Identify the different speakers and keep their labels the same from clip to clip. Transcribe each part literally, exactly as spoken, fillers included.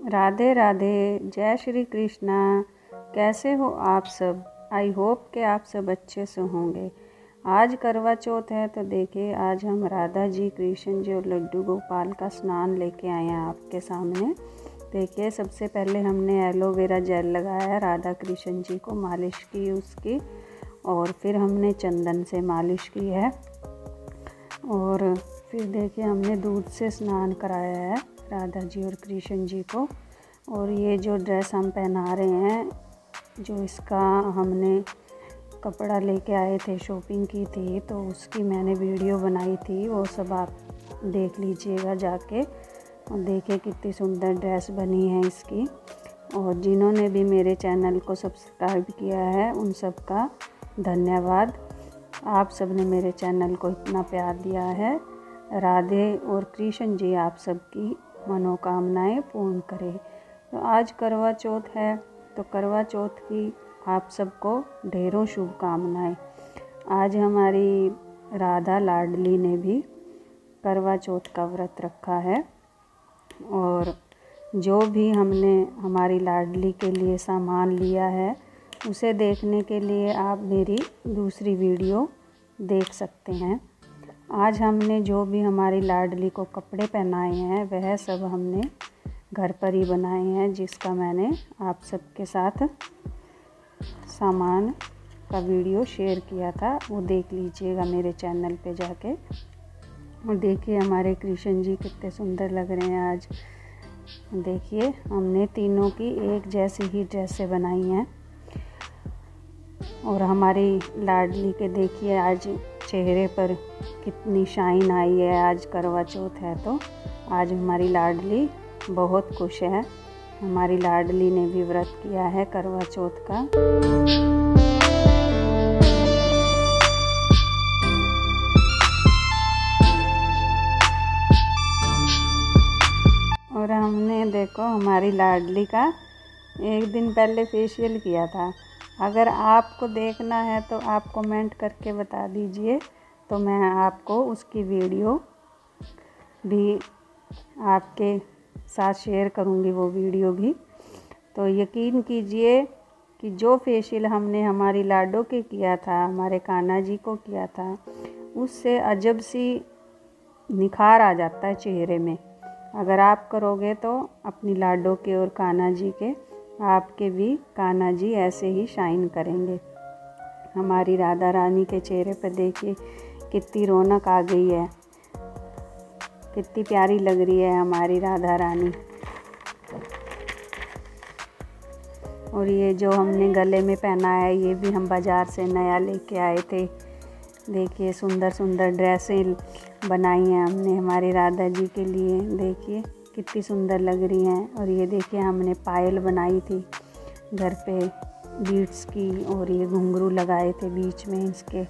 Speaker 1: राधे राधे, जय श्री कृष्णा। कैसे हो आप सब? आई होप कि आप सब अच्छे से होंगे। आज करवा चौथ है तो देखिए आज हम राधा जी, कृष्ण जी और लड्डू गोपाल का स्नान लेके आए हैं आपके सामने। देखिए सबसे पहले हमने एलोवेरा जेल लगाया, राधा कृष्ण जी को मालिश की उसकी, और फिर हमने चंदन से मालिश की है, और फिर देखिए हमने दूध से स्नान कराया है राधा जी और कृष्ण जी को। और ये जो ड्रेस हम पहना रहे हैं, जो इसका हमने कपड़ा लेके आए थे, शॉपिंग की थी, तो उसकी मैंने वीडियो बनाई थी, वो सब आप देख लीजिएगा जाके। और देखिए कितनी सुंदर ड्रेस बनी है इसकी। और जिन्होंने भी मेरे चैनल को सब्सक्राइब किया है उन सब का धन्यवाद। आप सब ने मेरे चैनल को इतना प्यार दिया है। राधे और कृष्ण जी आप सबकी मनोकामनाएं पूर्ण करें। तो आज करवा चौथ है, तो करवा चौथ की आप सबको ढेरों शुभकामनाएं। आज हमारी राधा लाडली ने भी करवा चौथ का व्रत रखा है, और जो भी हमने हमारी लाडली के लिए सामान लिया है उसे देखने के लिए आप मेरी दूसरी वीडियो देख सकते हैं। आज हमने जो भी हमारी लाडली को कपड़े पहनाए हैं वह सब हमने घर पर ही बनाए हैं, जिसका मैंने आप सबके साथ सामान का वीडियो शेयर किया था, वो देख लीजिएगा मेरे चैनल पे जाके। और देखिए हमारे कृष्ण जी कितने सुंदर लग रहे हैं आज। देखिए हमने तीनों की एक जैसी ही ड्रेसें बनाई हैं। और हमारी लाडली के देखिए आज चेहरे पर कितनी शाइन आई है। आज करवा चौथ है तो आज हमारी लाडली बहुत खुश है। हमारी लाडली ने भी व्रत किया है करवा चौथ का। और हमने देखो हमारी लाडली का एक दिन पहले फेशियल किया था। अगर आपको देखना है तो आप कमेंट करके बता दीजिए, तो मैं आपको उसकी वीडियो भी आपके साथ शेयर करूंगी, वो वीडियो भी। तो यकीन कीजिए कि जो फेशियल हमने हमारी लाडो के किया था, हमारे कान्हा जी को किया था, उससे अजब सी निखार आ जाता है चेहरे में। अगर आप करोगे तो अपनी लाडो के और कान्हा जी के, आपके भी कान्हा जी ऐसे ही शाइन करेंगे। हमारी राधा रानी के चेहरे पर देखिए कितनी रौनक आ गई है, कितनी प्यारी लग रही है हमारी राधा रानी। और ये जो हमने गले में पहना है ये भी हम बाज़ार से नया लेके आए थे। देखिए सुंदर सुंदर ड्रेसें बनाई हैं हमने हमारी राधा जी के लिए, देखिए कितनी सुंदर लग रही हैं। और ये देखिए हमने पायल बनाई थी घर पे बीड्स की, और ये घुंघरू लगाए थे बीच में इसके।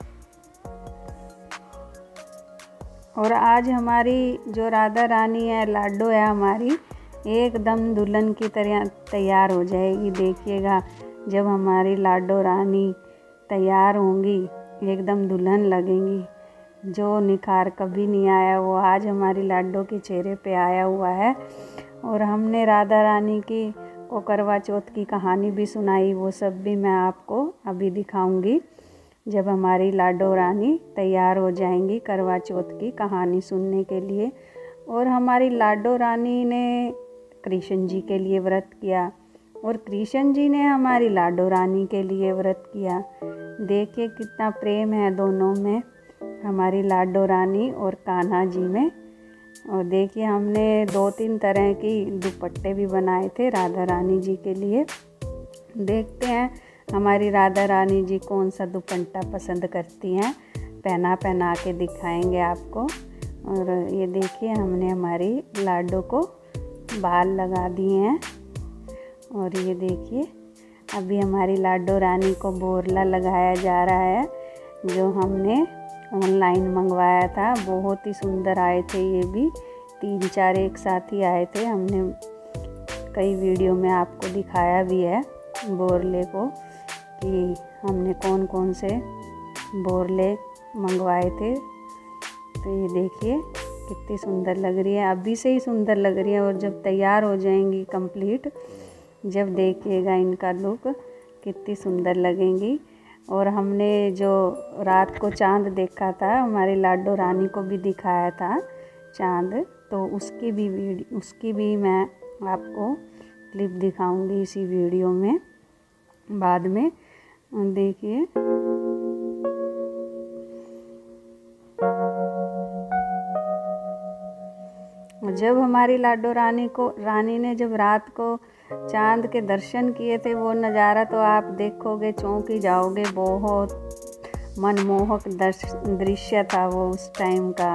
Speaker 1: और आज हमारी जो राधा रानी है, लाडो है हमारी, एकदम दुल्हन की तरह तैयार हो जाएगी। देखिएगा जब हमारी लाडो रानी तैयार होंगी एकदम दुल्हन लगेंगी। जो निखार कभी नहीं आया वो आज हमारी लाडो के चेहरे पे आया हुआ है। और हमने राधा रानी की को करवा चौथ की कहानी भी सुनाई, वो सब भी मैं आपको अभी दिखाऊंगी जब हमारी लाडो रानी तैयार हो जाएंगी करवा चौथ की कहानी सुनने के लिए। और हमारी लाडो रानी ने कृष्ण जी के लिए व्रत किया, और कृष्ण जी ने हमारी लाडो रानी के लिए व्रत किया। देखिए कितना प्रेम है दोनों में, हमारी लाडो रानी और कान्हा जी में। और देखिए हमने दो तीन तरह की दुपट्टे भी बनाए थे राधा रानी जी के लिए। देखते हैं हमारी राधा रानी जी कौन सा दुपट्टा पसंद करती हैं, पहना पहना के दिखाएंगे आपको। और ये देखिए हमने हमारी लाडो को बाल लगा दिए हैं। और ये देखिए अभी हमारी लाडो रानी को बोरला लगाया जा रहा है, जो हमने ऑनलाइन मंगवाया था। बहुत ही सुंदर आए थे, ये भी तीन चार एक साथ ही आए थे। हमने कई वीडियो में आपको दिखाया भी है बोरले को, कि हमने कौन कौन से बोरले मंगवाए थे। तो ये देखिए कितनी सुंदर लग रही है, अभी से ही सुंदर लग रही है और जब तैयार हो जाएंगी कंप्लीट, जब देखिएगा इनका लुक कितनी सुंदर लगेंगी। और हमने जो रात को चांद देखा था, हमारी लाडो रानी को भी दिखाया था चांद, तो उसकी भी वीडियो उसकी भी मैं आपको क्लिप दिखाऊंगी इसी वीडियो में बाद में। देखिए जब हमारी लाडो रानी को रानी ने जब रात को चांद के दर्शन किए थे, वो नज़ारा तो आप देखोगे चौंक ही जाओगे। बहुत मनमोहक दृश्य था वो उस टाइम का।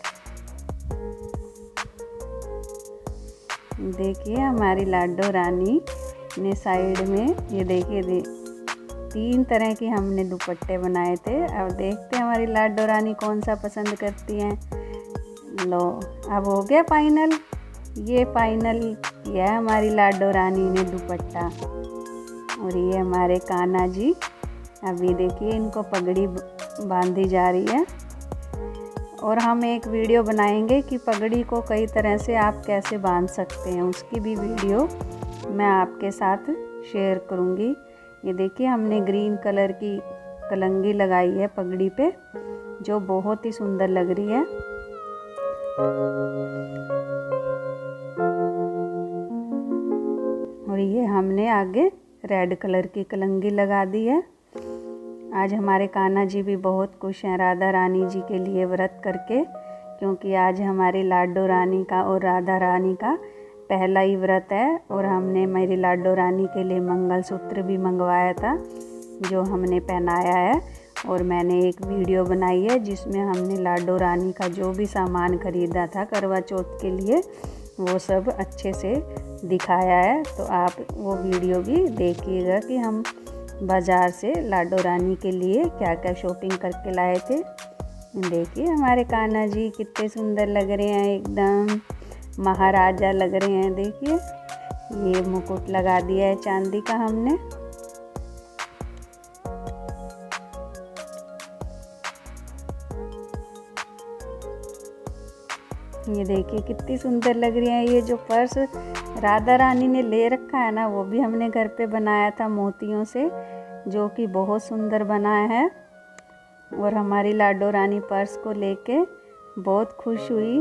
Speaker 1: देखिए हमारी लाडो रानी ने साइड में ये देखिए दे, तीन तरह की हमने दुपट्टे बनाए थे। अब देखते हैं हमारी लाडो रानी कौन सा पसंद करती हैं। लो अब हो गया फाइनल, ये फाइनल किया है हमारी लाडो रानी ने दुपट्टा। और ये हमारे कान्हा जी, अभी देखिए इनको पगड़ी बांधी जा रही है। और हम एक वीडियो बनाएंगे कि पगड़ी को कई तरह से आप कैसे बांध सकते हैं, उसकी भी वीडियो मैं आपके साथ शेयर करूंगी। ये देखिए हमने ग्रीन कलर की कलंगी लगाई है पगड़ी पे, जो बहुत ही सुंदर लग रही है। और ये हमने आगे रेड कलर की कलंगी लगा दी है। आज हमारे कान्हा जी भी बहुत खुश हैं राधा रानी जी के लिए व्रत करके, क्योंकि आज हमारी लाडो रानी का और राधा रानी का पहला ही व्रत है। और हमने मेरी लाडो रानी के लिए मंगलसूत्र भी मंगवाया था, जो हमने पहनाया है। और मैंने एक वीडियो बनाई है जिसमें हमने लाडो रानी का जो भी सामान खरीदा था करवा चौथ के लिए, वो सब अच्छे से दिखाया है। तो आप वो वीडियो भी देखिएगा कि हम बाज़ार से लाडो रानी के लिए क्या क्या शॉपिंग करके लाए थे। देखिए हमारे कान्हा जी कितने सुंदर लग रहे हैं, एकदम महाराजा लग रहे हैं। देखिए ये मुकुट लगा दिया है चांदी का हमने। ये देखिए कितनी सुंदर लग रही है। ये जो पर्स राधा रानी ने ले रखा है ना, वो भी हमने घर पे बनाया था मोतियों से, जो कि बहुत सुंदर बना है। और हमारी लाडो रानी पर्स को लेके बहुत खुश हुई।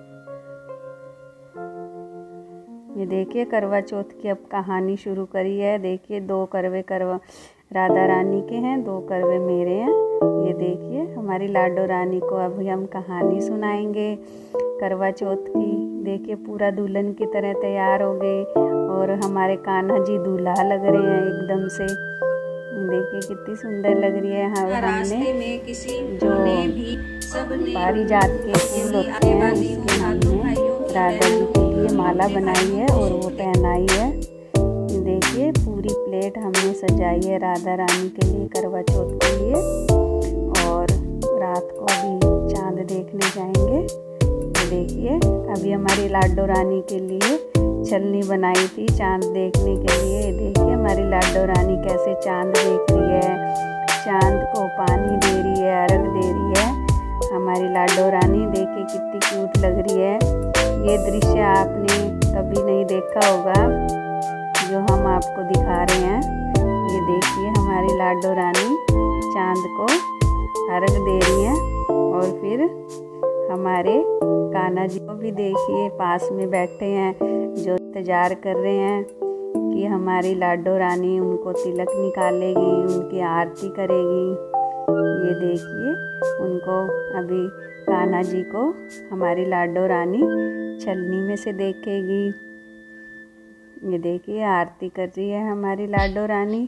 Speaker 1: ये देखिए करवा चौथ की अब कहानी शुरू करी है। देखिए दो करवे करवा राधा रानी के हैं, दो करवे मेरे हैं। ये देखिए हमारी लाडो रानी को अभी हम कहानी सुनाएंगे करवा चौथ की। देखिए पूरा दुल्हन की तरह तैयार हो गए और हमारे कान्हा जी दूल्हा लग रहे हैं एकदम से। देखिए कितनी सुंदर लग रही है। हाँ, हमने में किसी जो पारिजात के फूल होते हैं उसके हमने राधा जी के लिए माला बनाई है और वो पहनाई है। देखिए पूरी प्लेट हमने सजाई है राधा रानी के लिए करवा चौथ के लिए। और रात को अभी चांद देखने जाएंगे। तो देखिए अभी हमारी लाडो रानी के लिए छलनी बनाई थी चांद देखने के लिए। देखिए हमारी लाडो रानी कैसे चांद देख रही है, चांद को पानी दे रही है, अर्घ दे रही है। हमारी लाडो रानी देखिए कितनी क्यूट लग रही है। ये दृश्य आपने कभी नहीं देखा होगा जो हम आपको दिखा रहे हैं। ये देखिए हमारी लाडो रानी चांद को अर्घ दे रही है। और फिर हमारे कान्हा जी को भी देखिए पास में बैठे हैं, जो इंतजार कर रहे हैं कि हमारी लाडो रानी उनको तिलक निकालेगी, उनकी आरती करेगी। ये देखिए उनको अभी कान्हा जी को हमारी लाडो रानी छलनी में से देखेगी। ये देखिए आरती कर रही है हमारी लाडो रानी।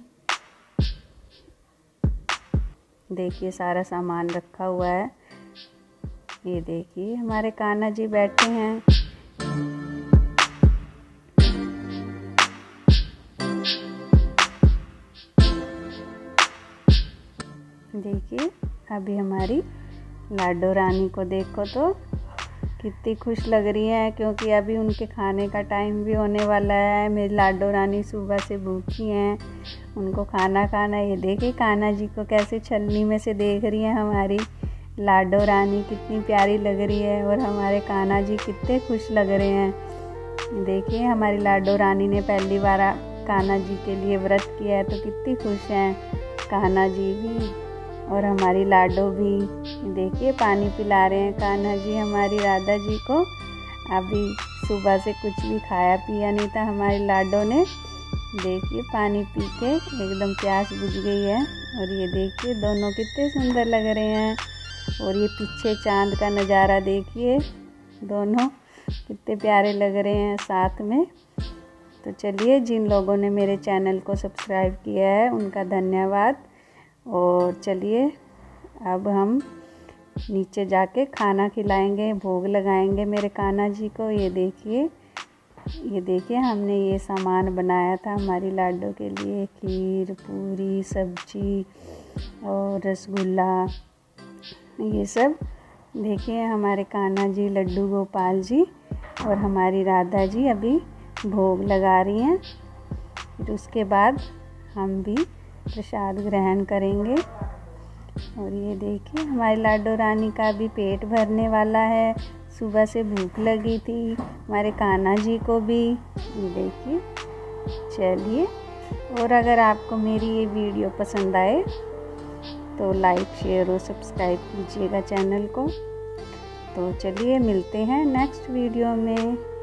Speaker 1: देखिए सारा सामान रखा हुआ है। ये देखिए हमारे कान्हा जी बैठे हैं। देखिए अभी हमारी लाडो रानी को देखो तो कितनी खुश लग रही है, क्योंकि अभी उनके खाने का टाइम भी होने वाला है। मेरी लाडो रानी सुबह से भूखी हैं, उनको खाना खाना। ये देखिए कान्हा जी को कैसे छलनी में से देख रही हैं हमारी लाडो रानी कितनी प्यारी लग रही है और हमारे कान्हा जी कितने खुश लग रहे हैं। देखिए हमारी लाडो रानी ने पहली बार कान्हा जी के लिए व्रत किया है तो कितनी खुश हैं कान्हा जी भी और हमारी लाडो भी। देखिए पानी पिला रहे हैं कान्हा जी हमारी राधा जी को। अभी सुबह से कुछ भी खाया पिया नहीं था हमारी लाडो ने। देखिए पानी पी के एकदम प्यास बुझ गई है। और ये देखिए दोनों कितने सुंदर लग रहे हैं। और ये पीछे चांद का नज़ारा देखिए, दोनों कितने प्यारे लग रहे हैं साथ में। तो चलिए जिन लोगों ने मेरे चैनल को सब्सक्राइब किया है उनका धन्यवाद। और चलिए अब हम नीचे जाके खाना खिलाएंगे, भोग लगाएंगे मेरे कान्हा जी को। ये देखिए ये देखिए हमने ये सामान बनाया था हमारी लाडो के लिए, खीर, पूरी, सब्जी और रसगुल्ला, ये सब। देखिए हमारे कान्हा जी, लड्डू गोपाल जी और हमारी राधा जी अभी भोग लगा रही हैं। फिर उसके बाद हम भी प्रसाद ग्रहण करेंगे। और ये देखिए हमारी लाडो रानी का भी पेट भरने वाला है। सुबह से भूख लगी थी हमारे कान्हा जी को भी। ये देखिए चलिए, और अगर आपको मेरी ये वीडियो पसंद आए तो लाइक, शेयर और सब्सक्राइब कीजिएगा चैनल को। तो चलिए मिलते हैं नेक्स्ट वीडियो में।